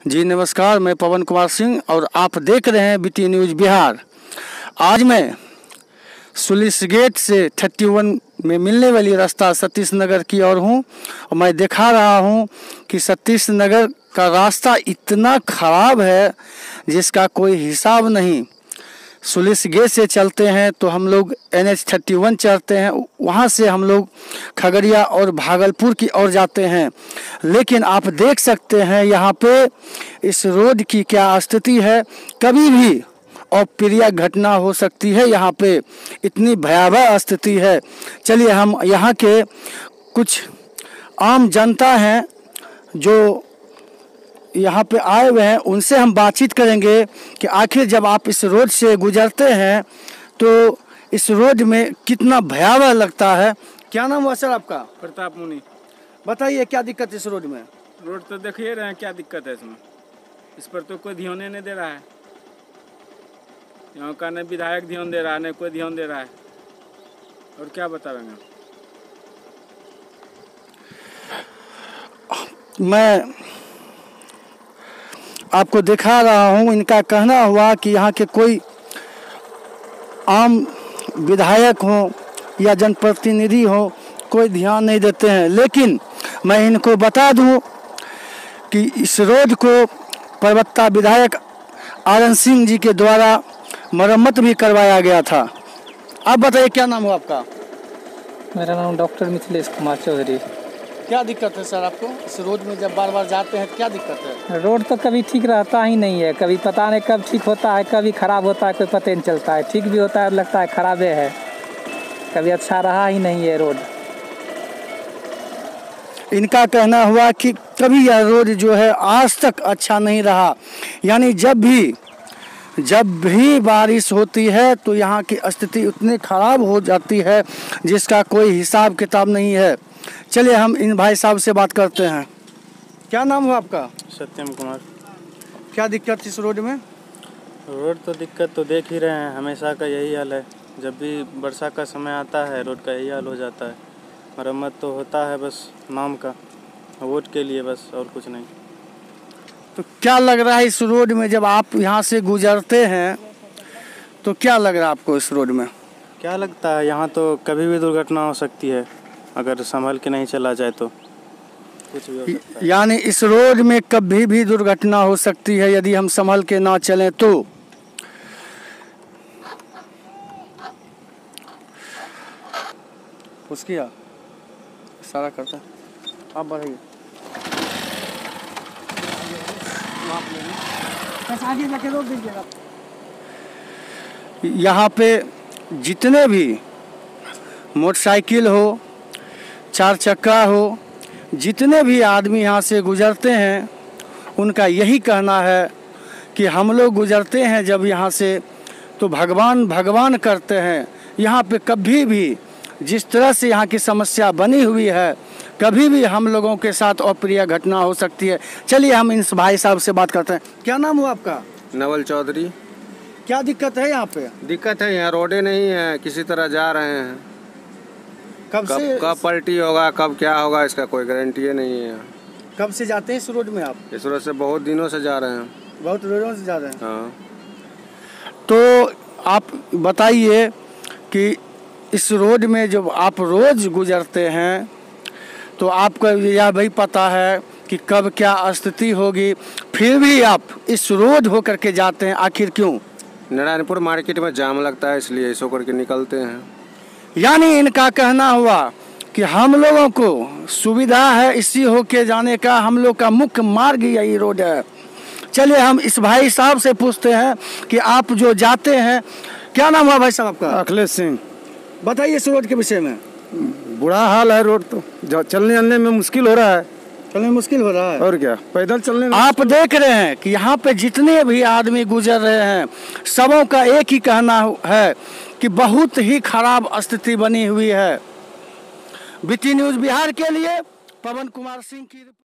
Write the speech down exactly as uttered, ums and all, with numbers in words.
जी नमस्कार, मैं पवन कुमार सिंह और आप देख रहे हैं बीटी न्यूज़ बिहार। आज मैं सुलिस गेट से इकतीस में मिलने वाली रास्ता सतीश नगर की ओर हूँ और मैं दिखा रहा हूँ कि सतीश नगर का रास्ता इतना ख़राब है जिसका कोई हिसाब नहीं। सुलिस गेट से चलते हैं तो हम लोग एन एच इकतीस चढ़ते हैं, वहाँ से हम लोग खगड़िया और भागलपुर की ओर जाते हैं। लेकिन आप देख सकते हैं यहाँ पे इस रोड की क्या स्थिति है। कभी भी अप्रिय घटना हो सकती है, यहाँ पे इतनी भयावह स्थिति है। चलिए हम यहाँ के कुछ आम जनता हैं जो यहाँ पे आए हुए हैं, उनसे हम बातचीत करेंगे कि आखिर जब आप इस रोड से गुजरते हैं तो इस रोड में कितना भयावह लगता है। क्या नाम हुआ सर आपका? प्रताप मुनि। बताइए क्या दिक्कत है इस रोड में? रोड तो देख ही रहे हैं क्या दिक्कत है इसमें। इस पर तो कोई ध्यान नहीं दे रहा है। यहाँ का न विधायक ध्यान दे रहा है, न कोई ध्यान दे रहा है। और क्या बताएंगे? मैं आपको दिखा रहा हूँ, इनका कहना हुआ कि यहाँ के कोई आम विधायक हो या जनप्रतिनिधि हो, कोई ध्यान नहीं देते हैं। लेकिन मैं इनको बता दूँ कि इस रोड को परबत्ता विधायक आरन सिंह जी के द्वारा मरम्मत भी करवाया गया था। आप बताइए क्या नाम हो आपका? मेरा नाम डॉक्टर मिथिलेश कुमार चौधरी। क्या दिक्कत है सर आपको इस रोड में? जब बार बार जाते हैं क्या दिक्कत है? रोड तो कभी ठीक रहता ही नहीं है, कभी पता नहीं कब ठीक होता है, कभी ख़राब होता है, कोई पता नहीं चलता है। ठीक भी होता है लगता है ख़राबे है, कभी अच्छा रहा ही नहीं है रोड। इनका कहना हुआ कि कभी यह रोड जो है आज तक अच्छा नहीं रहा। यानी जब भी जब भी बारिश होती है तो यहाँ की स्थिति उतनी ख़राब हो जाती है जिसका कोई हिसाब किताब नहीं है। चलिए हम इन भाई साहब से बात करते हैं। क्या नाम हुआ आपका? सत्यम कुमार। क्या दिक्कत इस रोड में? रोड तो दिक्कत तो देख ही रहे हैं, हमेशा का यही हाल है। जब भी वर्षा का समय आता है रोड का यही हाल हो जाता है। मरम्मत तो होता है बस नाम का, वोट के लिए बस, और कुछ नहीं। तो क्या लग रहा है इस रोड में जब आप यहाँ से गुजरते हैं तो क्या लग रहा है आपको इस रोड में? क्या लगता है, यहाँ तो कभी भी दुर्घटना हो सकती है, अगर संभल के नहीं चला जाए तो कुछ भी हो सकता है। यानी इस रोड में कभी भी दुर्घटना हो सकती है यदि हम संभल के ना चलें तो। उसकी इशारा करता है, आप बढ़ाइए। यहाँ पे जितने भी मोटरसाइकिल हो, चार चक्का हो, जितने भी आदमी यहाँ से गुजरते हैं उनका यही कहना है कि हम लोग गुजरते हैं जब यहाँ से तो भगवान भगवान करते हैं। यहाँ पे कभी भी जिस तरह से यहाँ की समस्या बनी हुई है, कभी भी हम लोगों के साथ अप्रिय घटना हो सकती है। चलिए हम इन भाई साहब से बात करते हैं। क्या नाम हुआ आपका? नवल चौधरी। क्या दिक्कत है यहाँ पे? दिक्कत है, यहाँ रोडे नहीं है, किसी तरह जा रहे हैं। कब कब से कब पलटी होगा, कब क्या होगा, इसका कोई गारंटी नहीं है। कब से जाते हैं इस रोड में आप? इस रोड से बहुत दिनों से जा रहे हैं। बहुत रोडों से जा रहे हैं। हाँ। तो आप बताइए कि इस रोड में जब आप रोज़ गुजरते हैं तो आपको यह भी पता है कि कब क्या स्थिति होगी, फिर भी आप इस रोड होकर के जाते हैं, आखिर क्यों? नारायणपुर मार्केट में जाम लगता है इसलिए इस होकर के निकलते हैं। यानी इनका कहना हुआ कि हम लोगों को सुविधा है इसी होके जाने का, हम लोग का मुख्य मार्ग यही रोड है। चलिए हम इस भाई साहब से पूछते हैं कि आप जो जाते हैं, क्या नाम हुआ भाई साहब आपका? अखिलेश सिंह। बताइए इस रोड के विषय में। बुरा हाल है रोड तो, जो चलने चलने में मुश्किल हो रहा है। चलने मुश्किल हो रहा है और क्या, पैदल चलने में। आप देख रहे हैं कि यहाँ पे जितने भी आदमी गुजर रहे हैं सबों का एक ही कहना है कि बहुत ही खराब स्थिति बनी हुई है। बीटी न्यूज़ बिहार के लिए पवन कुमार सिंह की